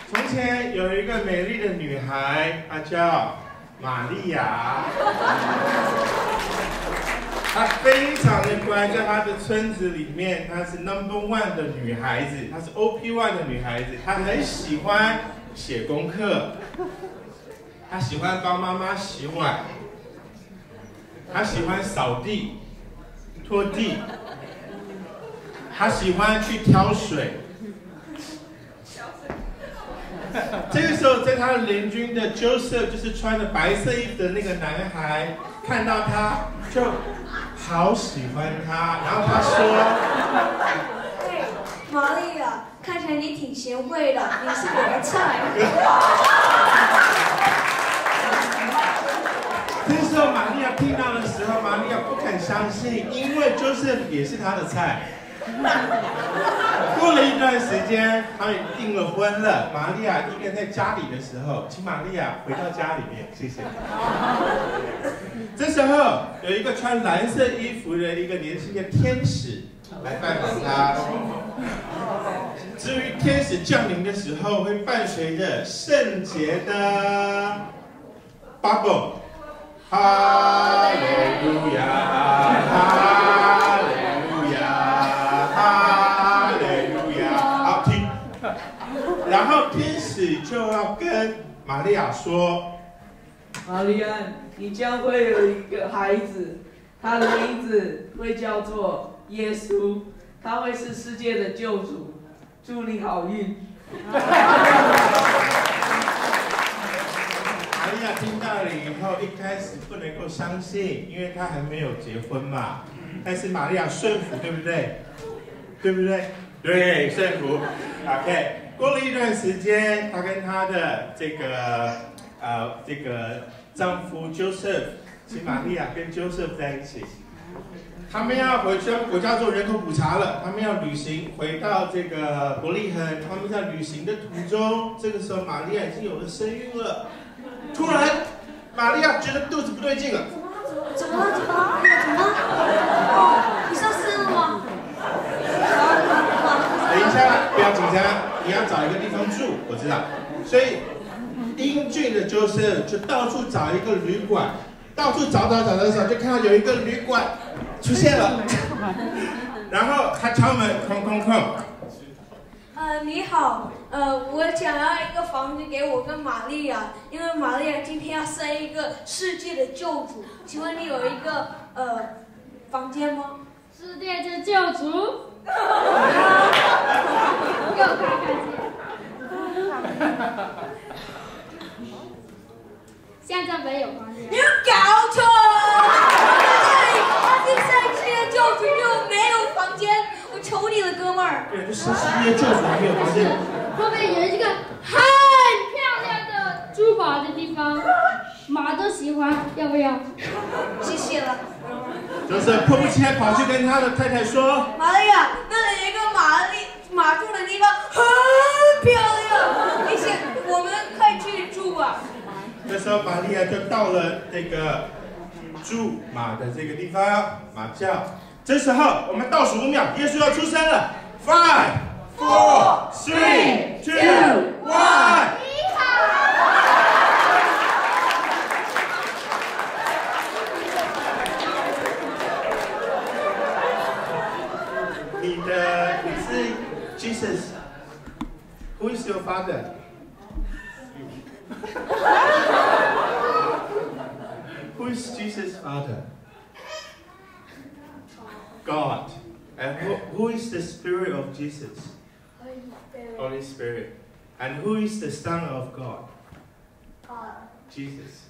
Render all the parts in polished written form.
从前有一个美丽的女孩，她叫玛利亚。她非常的乖，在她的村子里面，她是 No.1 的女孩子，她是 OP1 的女孩子。她很喜欢写功课，她喜欢帮妈妈洗碗，她喜欢扫地、拖地，她喜欢去挑水。这个时候，在他的邻居的 Joseph， 就是穿着白色衣服的那个男孩，看到他就好喜欢他，然后他说：“ 嘿，玛利亚，看起来你挺贤惠的，你是我的菜。” 这时候，玛利亚听到的时候，玛利亚不肯相信，因为 Joseph 也是他的菜。过了一段时间，他们订了婚了。玛利亚一个人在家里的时候，请玛利亚回到家里面，谢谢。这时候有一个穿蓝色衣服的一个年轻的天使来拜访他。至于天使降临的时候，会伴随着圣洁的 bubble， 哈利路亚，哈利路亚，哈利路亚。好，听。然后天使就要跟玛利亚说：“ 玛利亚，你将会有一个孩子，他的名字会叫做耶稣，他会是世界的救主。祝你好运。” 玛利亚听到了以后，一开始不能够相信，因为她还没有结婚嘛。但是玛利亚顺服，对不对？对不对？对，顺服。OK。过了一段时间，她跟她的这个丈夫 Joseph， 请玛利亚跟 Joseph 在一起。他们要回去国家做人口普查了，他们要旅行回到这个伯利恒。他们在旅行的途中，这个时候玛利亚已经有了身孕了。突然，玛利亚觉得肚子不对劲了。 怎么了？哦，你上身了吗？ 等一下，不要紧张，你要找一个地方住，我知道。所以，英俊的Joseph就到处找一个旅馆，到处找的时候，就看到有一个旅馆出现了。然后他敲门，空。 你好，我想要一个房子给我跟玛利亚，因为玛利亚今天要生一个世界的救主，请问你有一个房间吗？ 世界的救主，又开现在没有房间。 你搞错！这里世界的救主又没有房间，我求你了，哥们儿。 对，就是世界救主还没有房间。 后面有一个很漂亮的珠宝的地方，马都喜欢，要不要？ 谢谢了。 就是迫不及待跑去跟他的太太说：“ 玛利亚，那里有一个马住的地方很漂亮，你想我们快去住吧。” 这时候玛利亚就到了这个驻马的这个地方，马厩。这时候我们倒数5秒，耶稣要出生了。5、4、3、2、1。你是 Jesus。 Who is your father? Who is Jesus' father? God. And who is the spirit of Jesus? Holy Spirit. And who is the Son of God? Jesus.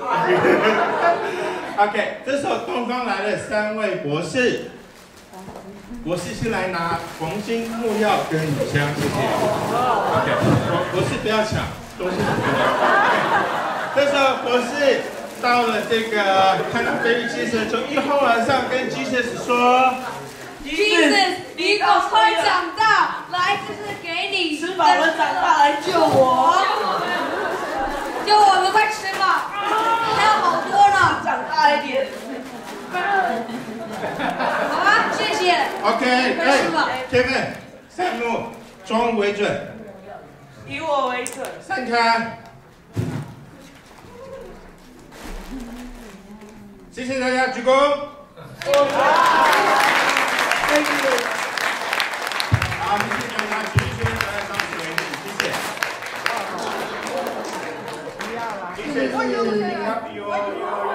OK， 这时候东方来了3位博士。博士先来拿黄金、木药跟乳香，谢谢。OK， 博士不要抢，东西很多。这时候博士到了这个看到 Baby Jesus， 就一哄而上跟 Jesus 说 ：“Jesus， 你赶快长大，来，这是给你吃饱了长大来救我， 救我们快吃吧，还有好多呢， 长大一点。” 好吧，谢谢。 OK， Kevin， 3幕，装为准。 以我为准。 散开。谢谢大家，鞠躬。好，我们谢谢大家，继续大家上去为止，谢谢。谢谢，谢谢，你好，有。